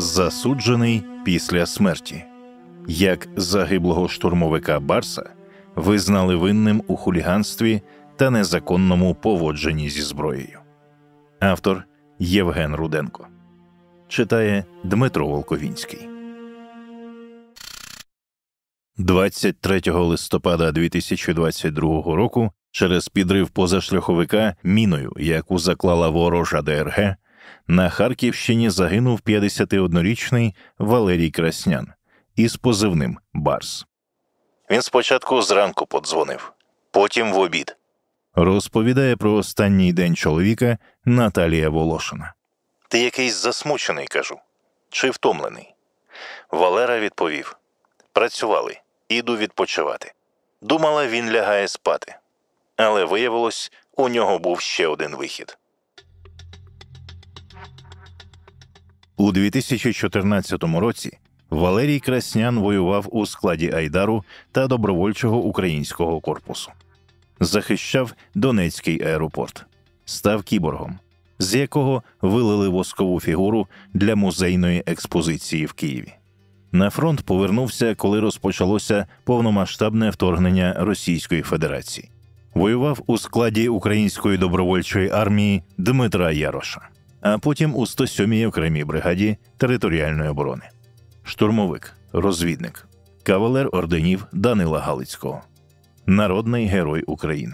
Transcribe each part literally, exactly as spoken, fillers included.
Засуджений після смерті. Як загиблого штурмовика Барса визнали винним у хуліганстві та незаконному поводженні зі зброєю. Автор Євген Руденко. Читає Дмитро Волковінський. двадцять третього листопада дві тисячі двадцять другого року через підрив позашляховика міною, яку заклала ворожа ДРГ, на Харківщині загинув п'ятдесятиоднорічний Валерій Краснян із позивним «Барс». Він спочатку зранку подзвонив, потім в обід. Розповідає про останній день чоловіка Наталія Волошина. «Ти якийсь засмучений, кажу. Чи втомлений?» Валера відповів. «Працювали. Іду відпочивати». Думала, він лягає спати. Але виявилось, у нього був ще один вихід. У дві тисячі чотирнадцятому році Валерій Краснян воював у складі Айдару та добровольчого українського корпусу. Захищав Донецький аеропорт. Став кіборгом, з якого вилили воскову фігуру для музейної експозиції в Києві. На фронт повернувся, коли розпочалося повномасштабне вторгнення Російської Федерації. Воював у складі Української добровольчої армії Дмитра Яроша, а потім у сто сьомій окремій бригаді територіальної оборони. Штурмовик, розвідник, кавалер орденів Данила Галицького. Народний герой України.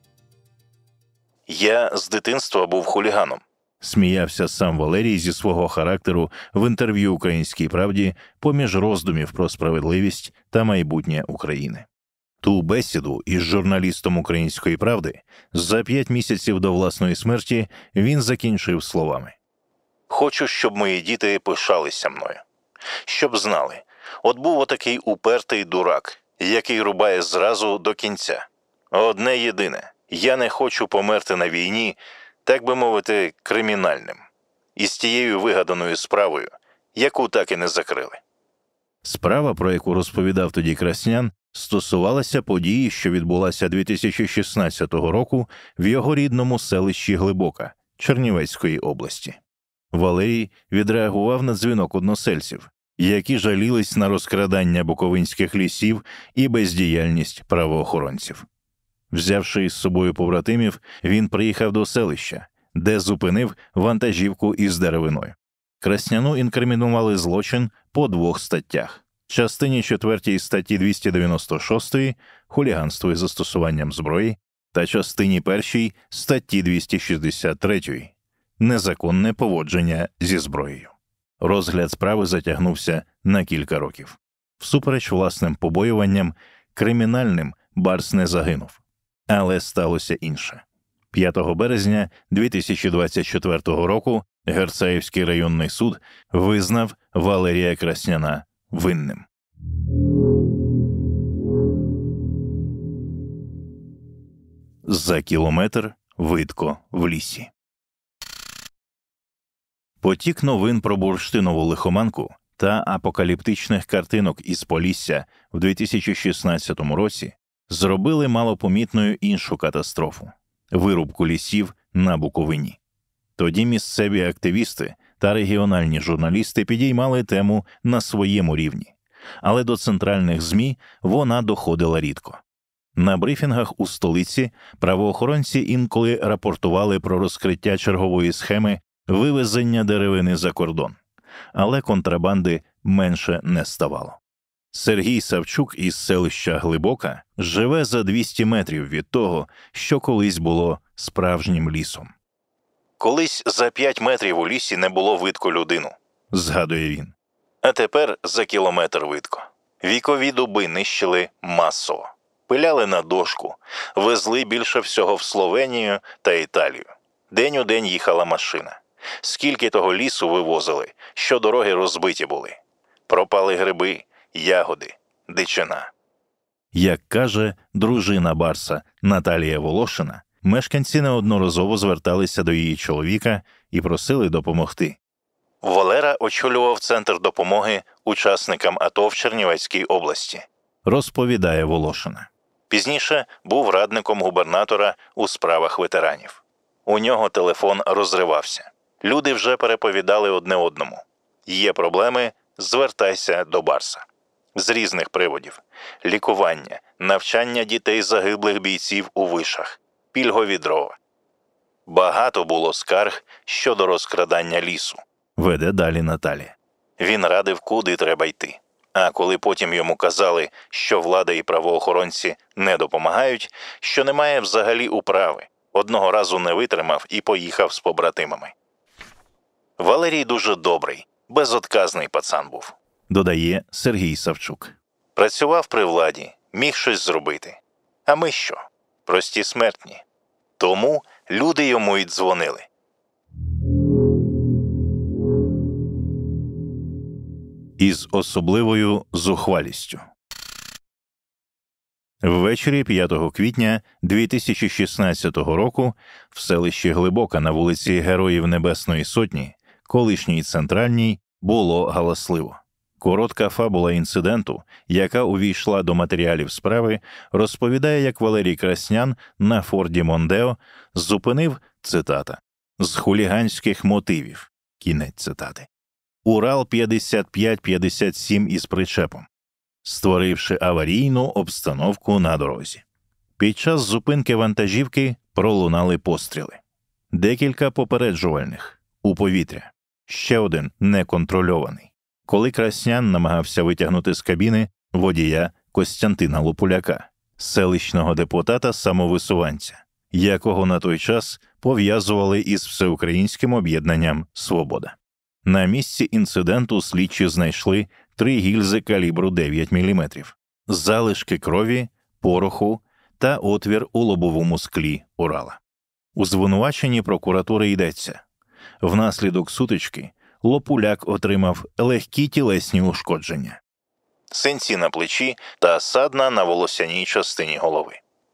«Я з дитинства був хуліганом», – сміявся сам Валерій зі свого характеру в інтерв'ю «Українській правді» поміж роздумів про справедливість та майбутнє України. Ту бесіду із журналістом «Української правди» за п'ять місяців до власної смерті він закінчив словами. «Хочу, щоб мої діти пишалися мною. Щоб знали, от був отакий упертий дурак, який рубає зразу до кінця. Одне єдине, я не хочу померти на війні, так би мовити, кримінальним. Із тією вигаданою справою, яку так і не закрили». Справа, про яку розповідав тоді Краснян, стосувалася події, що відбулася дві тисячі шістнадцятого року в його рідному селищі Глибока Чернівецької області. Валерій відреагував на дзвінок односельців, які жалілись на розкрадання буковинських лісів і бездіяльність правоохоронців. Взявши із собою побратимів, він приїхав до селища, де зупинив вантажівку із деревиною. Красняну інкримінували злочин по двох статтях. Частині четвертій статті двісті дев'яносто шостої «Хуліганство із застосуванням зброї» та частині першій статті двісті шістдесят третьої «Незаконне поводження зі зброєю». Розгляд справи затягнувся на кілька років. Всупереч власним побоюванням, кримінальним Барс не загинув. Але сталося інше. п'ятого березня дві тисячі двадцять четвертого року Герцаївський районний суд визнав Валерія Красняна винним. За кілометр видко в лісі. Потік новин про бурштинову лихоманку та апокаліптичних картинок із Полісся в дві тисячі шістнадцятому році зробили малопомітною іншу катастрофу – вирубку лісів на Буковині. Тоді місцеві активісти та регіональні журналісти підіймали тему на своєму рівні, але до центральних ЗМІ вона доходила рідко. На брифінгах у столиці правоохоронці інколи рапортували про розкриття чергової схеми вивезення деревини за кордон, але контрабанди менше не ставало. Сергій Савчук із селища Глибока живе за двісті метрів від того, що колись було справжнім лісом. «Колись за п'ять метрів у лісі не було видко людину», – згадує він. «А тепер за кілометр видко. Вікові дуби нищили масово. Пиляли на дошку, везли більше всього в Словенію та Італію. День у день їхала машина. Скільки того лісу вивозили, що дороги розбиті були. Пропали гриби, ягоди, дичина». Як каже дружина Барса Наталія Волошина, мешканці неодноразово зверталися до її чоловіка і просили допомогти. Валера очолював центр допомоги учасникам АТО в Чернівецькій області, розповідає Волошина. Пізніше був радником губернатора у справах ветеранів. У нього телефон розривався. Люди вже переповідали одне одному. Є проблеми – звертайся до Барса. З різних приводів – лікування, навчання дітей загиблих бійців у вишах, пільгові дрова. Багато було скарг щодо розкрадання лісу. Веде далі Наталія. Він радив, куди треба йти. А коли потім йому казали, що влада і правоохоронці не допомагають, що немає взагалі управи, одного разу не витримав і поїхав з побратимами. Валерій дуже добрий, безотказний пацан був. Додає Сергій Савчук. Працював при владі, міг щось зробити. А ми що? Прості смертні. Тому люди йому й дзвонили. Із особливою зухвалістю. Ввечері п'ятого квітня дві тисячі шістнадцятого року в селищі Глибока на вулиці Героїв Небесної Сотні, колишній Центральній, було галасливо. Коротка фабула інциденту, яка увійшла до матеріалів справи, розповідає, як Валерій Краснян на Форді Мондео зупинив, цитата, «з хуліганських мотивів», кінець цитати, Урал п'ятдесят п'ять п'ятдесят сім із причепом, створивши аварійну обстановку на дорозі. Під час зупинки вантажівки пролунали постріли. Декілька попереджувальних у повітря, ще один неконтрольований. Коли Краснян намагався витягнути з кабіни водія Костянтина Лопуляка, селищного депутата-самовисуванця, якого на той час пов'язували із Всеукраїнським об'єднанням «Свобода». На місці інциденту слідчі знайшли три гільзи калібру дев'ять міліметрів, залишки крові, пороху та отвір у лобовому склі Урала. У звинуваченні прокуратури йдеться: внаслідок сутички Лопуляк отримав легкі тілесні ушкодження, синці на плечі та садна на волосяній частині голови.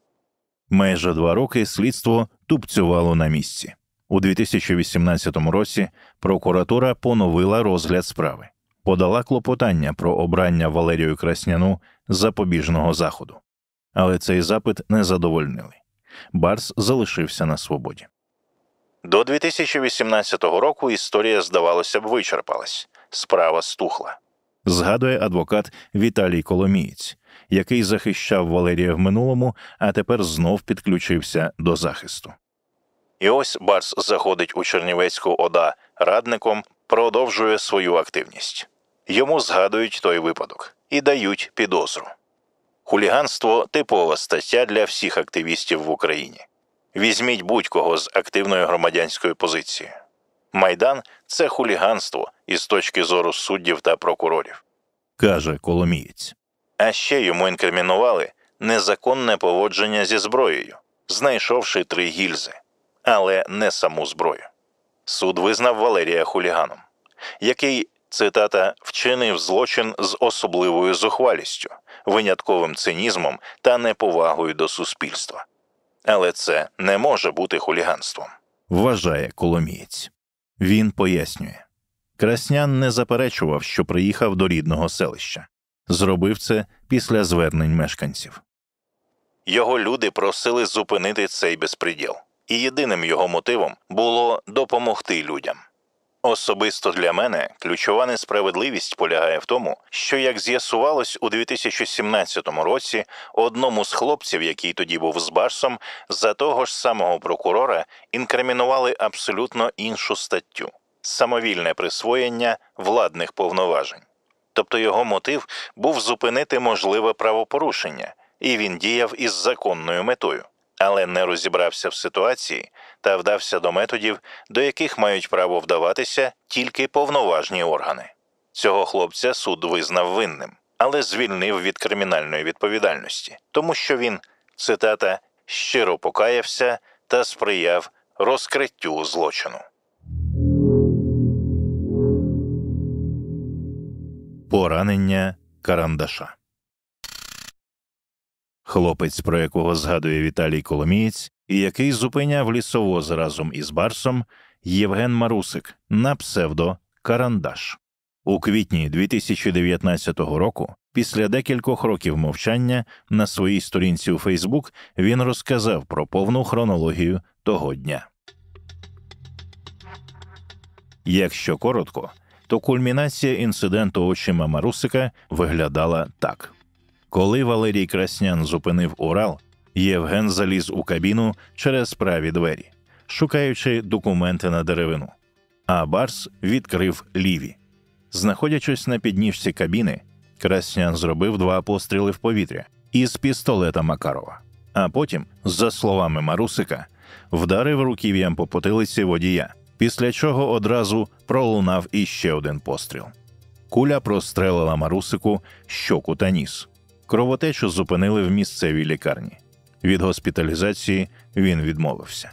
Майже два роки слідство тупцювало на місці. У дві тисячі вісімнадцятому році прокуратура поновила розгляд справи, подала клопотання про обрання Валерію Красняну запобіжного заходу. Але цей запит не задовольнили. Барс залишився на свободі. До дві тисячі вісімнадцятого року історія, здавалося б, вичерпалась. Справа стухла. Згадує адвокат Віталій Коломієць, який захищав Валерія в минулому, а тепер знов підключився до захисту. І ось Барс заходить у Чернівецьку ОДА радником, продовжує свою активність. Йому згадують той випадок і дають підозру. Хуліганство – типова стаття для всіх активістів в Україні. Візьміть будь-кого з активною громадянською позицією. Майдан – це хуліганство із точки зору суддів та прокурорів. Каже Коломієць. А ще йому інкримінували незаконне поводження зі зброєю, знайшовши три гільзи. Але не саму зброю. Суд визнав Валерія хуліганом, який, цитата, «вчинив злочин з особливою зухвалістю, винятковим цинізмом та неповагою до суспільства». Але це не може бути хуліганством, вважає Коломієць. Він пояснює. Краснян не заперечував, що приїхав до рідного селища. Зробив це після звернень мешканців. Його люди просили зупинити цей безпреділ. І єдиним його мотивом було допомогти людям. Особисто для мене ключова несправедливість полягає в тому, що, як з'ясувалось у дві тисячі сімнадцятому році, одному з хлопців, який тоді був з Барсом, за того ж самого прокурора інкримінували абсолютно іншу статтю – самовільне присвоєння владних повноважень. Тобто його мотив був зупинити можливе правопорушення, і він діяв із законною метою. Але не розібрався в ситуації та вдався до методів, до яких мають право вдаватися тільки повноважні органи. Цього хлопця суд визнав винним, але звільнив від кримінальної відповідальності, тому що він, цитата, «щиро покаявся та сприяв розкриттю злочину». Поранення карандаша. Хлопець, про якого згадує Віталій Коломієць, і який зупиняв лісовоз разом із Барсом, Євген Марусик на псевдо «Карандаш». У квітні дві тисячі дев'ятнадцятого року, після декількох років мовчання, на своїй сторінці у Фейсбук він розказав про повну хронологію того дня. Якщо коротко, то кульмінація інциденту очима Марусика виглядала так. Коли Валерій Краснян зупинив Урал, Євген заліз у кабіну через праві двері, шукаючи документи на деревину, а Барс відкрив ліві. Знаходячись на підніжці кабіни, Краснян зробив два постріли в повітря із пістолета Макарова, а потім, за словами Марусика, вдарив руків'ям по потилиці водія, після чого одразу пролунав іще один постріл. Куля прострелила Марусику щоку та ніс. Кровотечу зупинили в місцевій лікарні. Від госпіталізації він відмовився.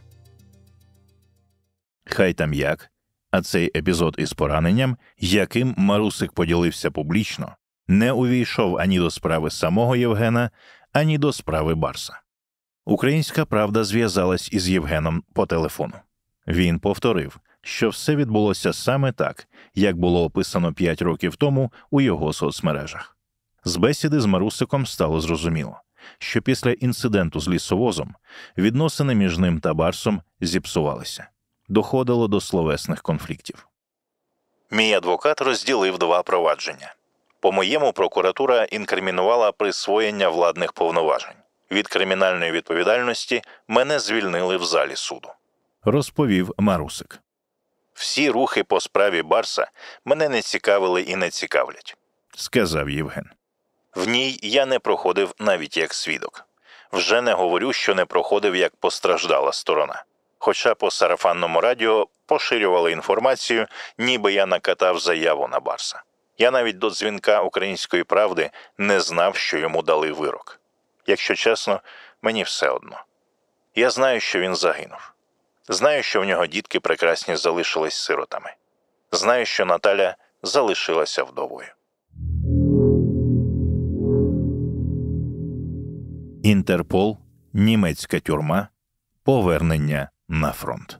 Хай там як, а цей епізод із пораненням, яким Марусик поділився публічно, не увійшов ані до справи самого Євгена, ані до справи Барса. Українська правда зв'язалась із Євгеном по телефону. Він повторив, що все відбулося саме так, як було описано п'ять років тому у його соцмережах. З бесіди з Марусиком стало зрозуміло, що після інциденту з лісовозом відносини між ним та Барсом зіпсувалися. Доходило до словесних конфліктів. Мій адвокат розділив два провадження. По-моєму, прокуратура інкримінувала присвоєння владних повноважень. Від кримінальної відповідальності мене звільнили в залі суду. Розповів Марусик. Всі рухи по справі Барса мене не цікавили і не цікавлять. Сказав Євген. В ній я не проходив навіть як свідок. Вже не говорю, що не проходив як постраждала сторона. Хоча по сарафанному радіо поширювали інформацію, ніби я накатав заяву на Барса. Я навіть до дзвінка «Української правди» не знав, що йому дали вирок. Якщо чесно, мені все одно. Я знаю, що він загинув. Знаю, що в нього дітки прекрасні залишились сиротами. Знаю, що Наталя залишилася вдовою. Інтерпол, німецька тюрма, повернення на фронт.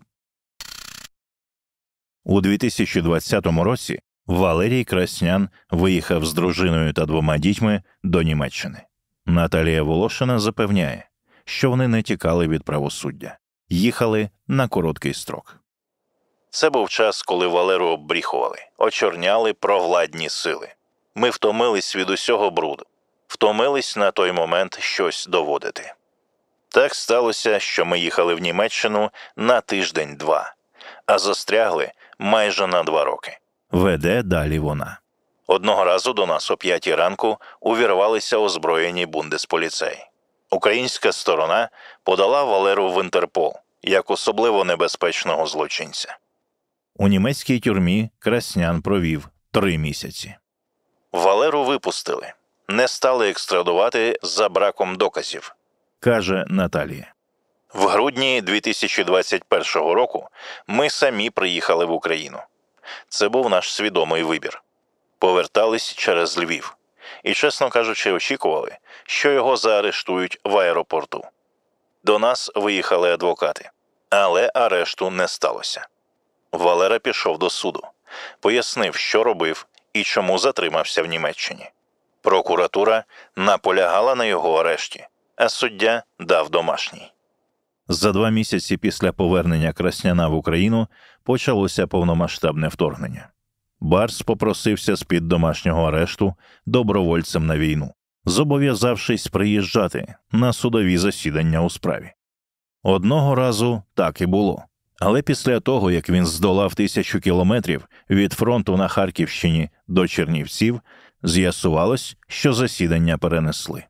У дві тисячі двадцятому році Валерій Краснян виїхав з дружиною та двома дітьми до Німеччини. Наталія Волошина запевняє, що вони не тікали від правосуддя. Їхали на короткий строк. Це був час, коли Валеру оббріхували, очорняли провладні сили. Ми втомились від усього бруду. Втомились на той момент щось доводити. Так сталося, що ми їхали в Німеччину на тиждень-два, а застрягли майже на два роки. Веде далі вона. Одного разу до нас о п'ятій ранку увірвалися озброєні бундесполіцеї. Українська сторона подала Валеру в Інтерпол як особливо небезпечного злочинця. У німецькій тюрмі Краснян провів три місяці. Валеру випустили. Не стали екстрадувати за браком доказів, каже Наталія. В грудні дві тисячі двадцять першого року ми самі приїхали в Україну. Це був наш свідомий вибір. Повертались через Львів. І, чесно кажучи, очікували, що його заарештують в аеропорту. До нас виїхали адвокати. Але арешту не сталося. Валера пішов до суду. Пояснив, що робив і чому затримався в Німеччині. Прокуратура наполягала на його арешті, а суддя дав домашній. За два місяці після повернення Красняна в Україну почалося повномасштабне вторгнення. Барс попросився з-під домашнього арешту добровольцем на війну, зобов'язавшись приїжджати на судові засідання у справі. Одного разу так і було. Але після того, як він здолав тисячу кілометрів від фронту на Харківщині до Чернівців, з'ясувалось, що засідання перенесли.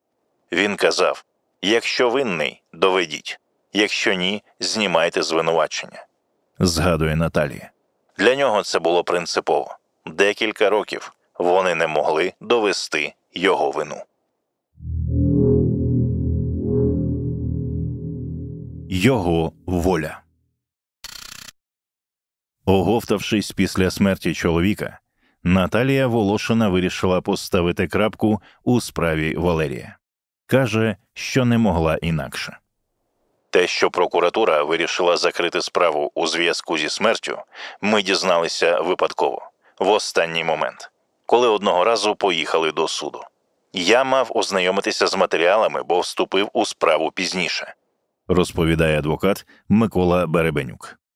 Він казав, якщо винний – доведіть, якщо ні – знімайте звинувачення. Згадує Наталія. Для нього це було принципово. Декілька років вони не могли довести його вину. Його воля. Оговтавшись після смерті чоловіка, Наталія Волошина вирішила поставити крапку у справі Валерія. Каже, що не могла інакше. Те, що прокуратура вирішила закрити справу у зв'язку зі смертю, ми дізналися випадково, в останній момент, коли одного разу поїхали до суду. Я мав ознайомитися з матеріалами, бо вступив у справу пізніше, розповідає адвокат Микола Беребенюк.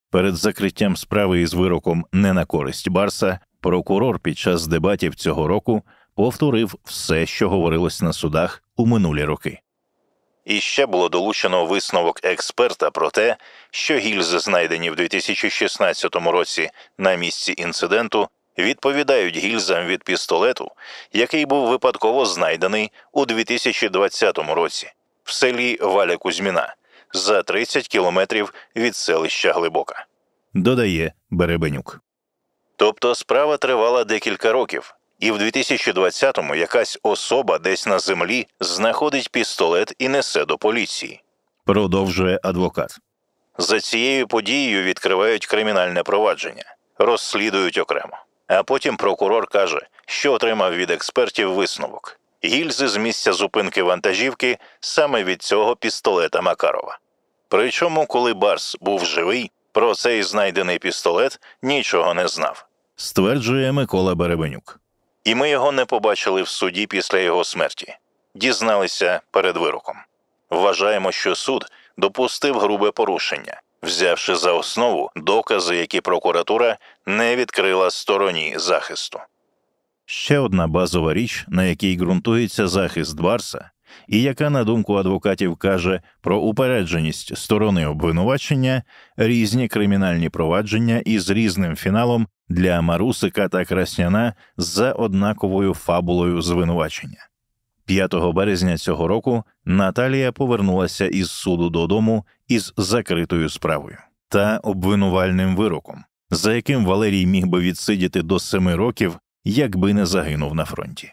Перед закриттям справи із вироком не на користь Барса, прокурор під час дебатів цього року повторив все, що говорилось на судах у минулі роки. І ще було долучено висновок експерта про те, що гільзи, знайдені в дві тисячі шістнадцятому році на місці інциденту, відповідають гільзам від пістолету, який був випадково знайдений у дві тисячі двадцятому році в селі Валя Кузьміна за тридцять кілометрів від селища Глибока. Додає Беребенюк. Тобто справа тривала декілька років, і в дві тисячі двадцятому якась особа десь на землі знаходить пістолет і несе до поліції. Продовжує адвокат. За цією подією відкривають кримінальне провадження, розслідують окремо. А потім прокурор каже, що отримав від експертів висновок. Гільзи з місця зупинки вантажівки саме від цього пістолета Макарова. Причому, коли Барс був живий, про цей знайдений пістолет нічого не знав. Стверджує Микола Беребенюк. І ми його не побачили в суді після його смерті. Дізналися перед вироком. Вважаємо, що суд допустив грубе порушення, взявши за основу докази, які прокуратура не відкрила стороні захисту. Ще одна базова річ, на якій ґрунтується захист Барса, і яка, на думку адвокатів, каже про упередженість сторони обвинувачення, різні кримінальні провадження із різним фіналом для Марусика та Красняна за однаковою фабулою звинувачення. п'ятого березня цього року Наталія повернулася із суду додому із закритою справою та обвинувальним вироком, за яким Валерій міг би відсидіти до семи років, якби не загинув на фронті.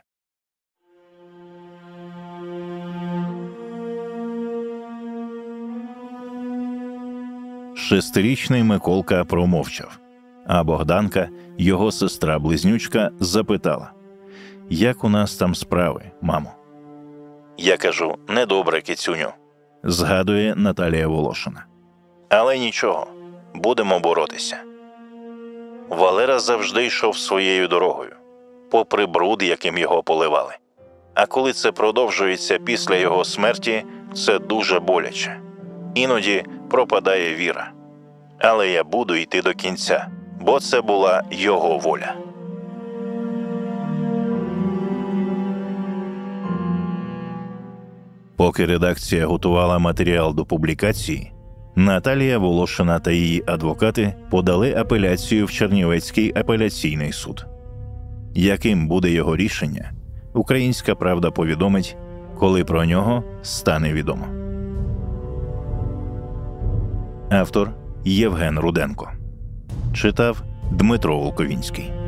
Шестирічний Миколка промовчав, а Богданка, його сестра-близнючка, запитала: «Як у нас там справи, мамо?» Я кажу: «Недобре, кицюню», – згадує Наталія Волошина. «Але нічого, будемо боротися». Валера завжди йшов своєю дорогою, попри бруд, яким його поливали. А коли це продовжується після його смерті, це дуже боляче. Іноді пропадає віра. Але я буду йти до кінця, бо це була його воля. Поки редакція готувала матеріал до публікації, Наталія Волошина та її адвокати подали апеляцію в Чернівецький апеляційний суд. Яким буде його рішення, «Українська правда» повідомить, коли про нього стане відомо. Автор Євген Руденко. Читав Дмитро Волковінський.